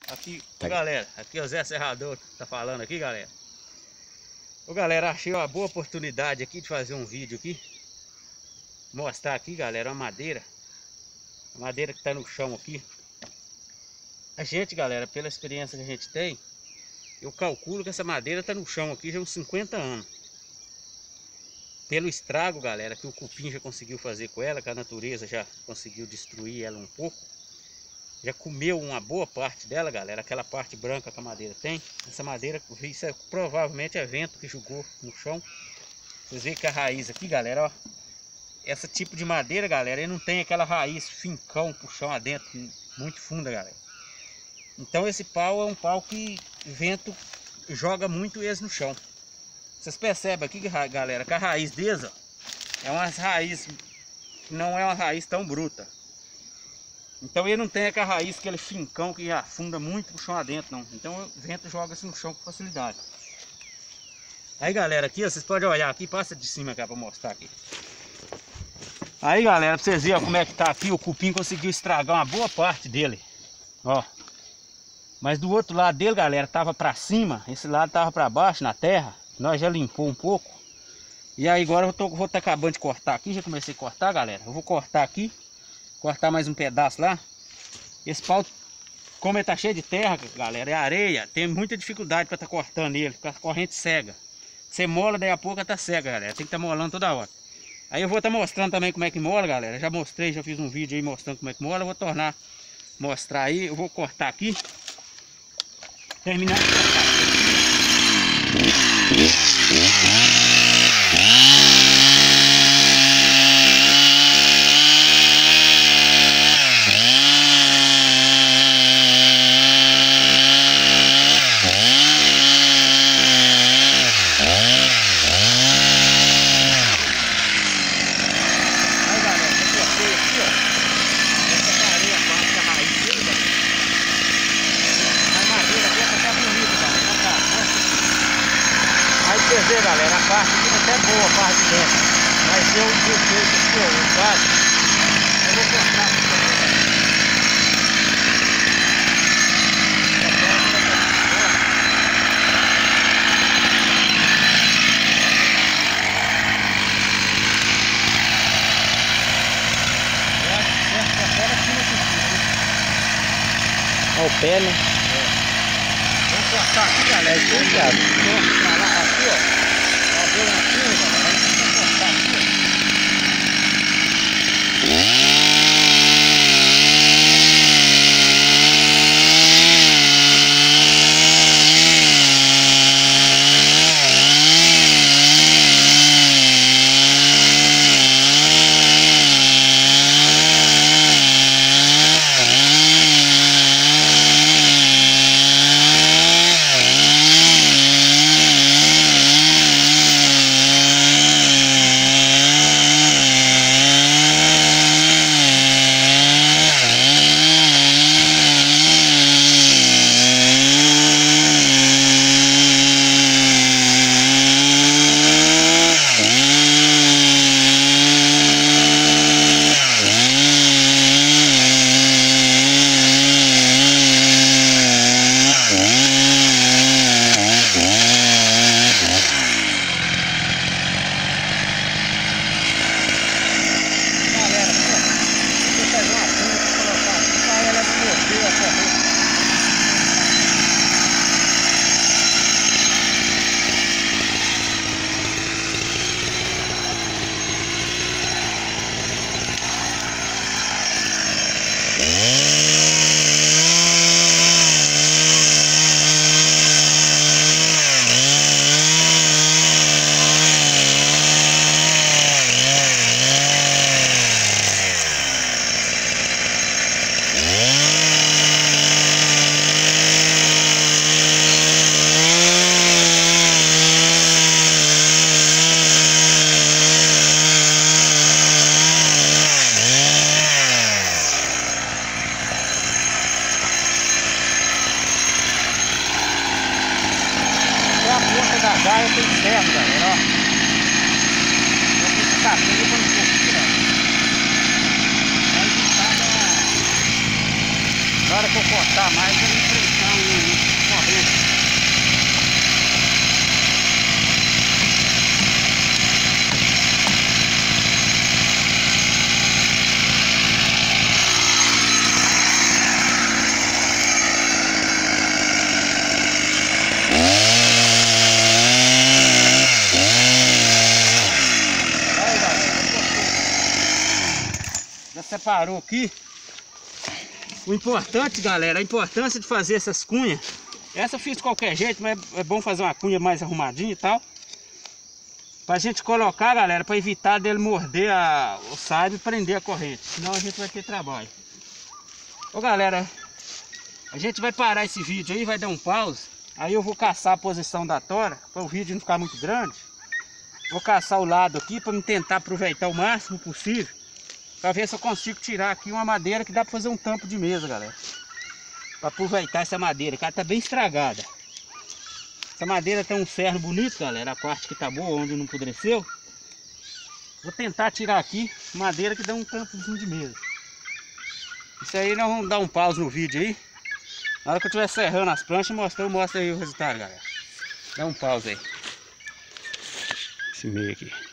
Aqui, galera, aqui é o Zé Serrador tá falando aqui, galera. Ô galera, achei uma boa oportunidade aqui de fazer um vídeo aqui. Mostrar aqui, galera, uma madeira. A madeira que tá no chão aqui. A gente, galera, pela experiência que a gente tem, eu calculo que essa madeira tá no chão aqui já uns 50 anos. Pelo estrago, galera, que o cupim já conseguiu fazer com ela, que a natureza já conseguiu destruir ela um pouco. Já comeu uma boa parte dela, galera. Aquela parte branca que a madeira tem. Essa madeira, isso provavelmente é vento que jogou no chão. Vocês veem que a raiz aqui, galera, ó. Esse tipo de madeira, galera, ele não tem aquela raiz fincão pro chão adentro, muito funda, galera. Então esse pau é um pau que vento joga muito eles no chão. Vocês percebem aqui, galera, que a raiz deles, ó, é uma raiz, não é uma raiz tão bruta. Então ele não tem aquela raiz, aquele fincão que afunda muito pro chão adentro, não. Então o vento joga-se no chão com facilidade. Aí, galera, aqui ó, vocês podem olhar aqui, passa de cima cá pra mostrar aqui. Aí, galera, pra vocês verem ó, como é que tá aqui, o cupim conseguiu estragar uma boa parte dele. Ó. Mas do outro lado dele, galera, tava pra cima, esse lado tava pra baixo, na terra. Nós já limpou um pouco. E aí agora eu vou estar acabando de cortar aqui, já comecei a cortar, galera. Eu vou cortar aqui. Cortar mais um pedaço lá. Esse pau, como ele tá cheio de terra, galera, é areia, tem muita dificuldade para estar cortando ele, porque a corrente cega. Você mola, daí a pouco tá cega, galera. Tem que estar molando toda hora. Aí eu vou estar mostrando também como é que mola, galera. Já mostrei, já fiz um vídeo aí mostrando como é que mola. Eu vou mostrar aí. Eu vou cortar aqui. Terminar de cortar. Quer dizer, galera, a parte aqui até é boa, a parte de dentro. Mas deu um defeito aqui, ó, o quadro. Eu vou cortar aqui também. Olha o pé, né? Vou cortar aqui, galera. Cortar lá, aqui, ó. Fazer uma curva, galera. Vou cortar aqui, ó. Da gaia tem ferro, galera, ó. Eu fiz capinha pra não curtir, ó. Aí na hora que eu cortar mais, eu enfrentar. separou aqui. O importante, galera, a importância de fazer essas cunhas. Essa eu fiz de qualquer jeito, mas é bom fazer uma cunha mais arrumadinha e tal. Pra gente colocar, galera, pra evitar dele morder o saibro e prender a corrente. Senão a gente vai ter trabalho. Ô, galera, a gente vai parar esse vídeo aí, vai dar um pause. Aí eu vou caçar a posição da tora, para o vídeo não ficar muito grande. Vou caçar o lado aqui para me tentar aproveitar o máximo possível. Para ver se eu consigo tirar aqui uma madeira que dá para fazer um tampo de mesa, galera. Para aproveitar essa madeira, que ela tá bem estragada. Essa madeira tem um ferro bonito, galera. A parte que tá boa, onde não apodreceu. Vou tentar tirar aqui madeira que dá um tampozinho de mesa. Isso aí nós vamos dar um pause no vídeo aí. Na hora que eu estiver serrando as planchas, eu mostro aí o resultado, galera. Dá um pause aí. Esse meio aqui.